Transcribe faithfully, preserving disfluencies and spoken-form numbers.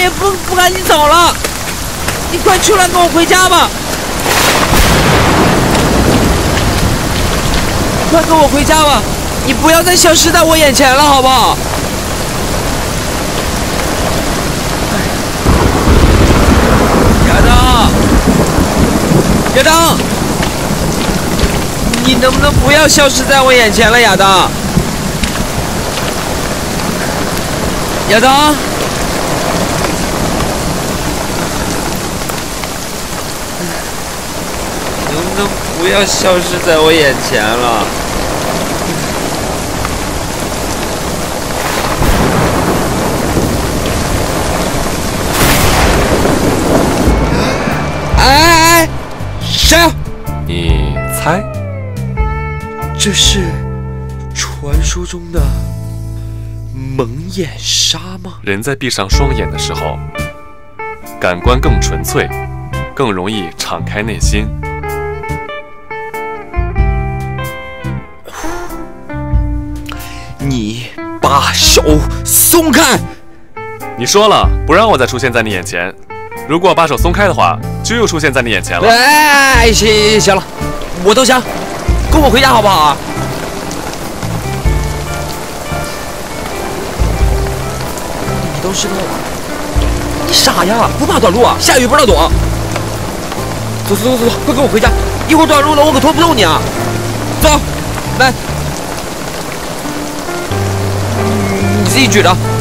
也不不赶紧走了，你快出来跟我回家吧！快跟我回家吧！你不要再消失在我眼前了，好不好？亚当，亚当，你能不能不要消失在我眼前了，亚当？亚当。 能不能不要消失在我眼前了？哎哎哎，谁啊？ 你猜？ 这是传说中的蒙眼纱吗？ 人在闭上双眼的时候，感官更纯粹，更容易敞开内心。 你把手松开！ 你说了不让我再出现在你眼前，如果把手松开的话，就又出现在你眼前了。 哎，行行了，我投降，跟我回家好不好啊？你都知道了，你傻呀？不怕短路啊？下雨不知道躲。走走走走走，快跟我回家！一会儿短路了，我可拖不动你啊！走，来。 你自己举着。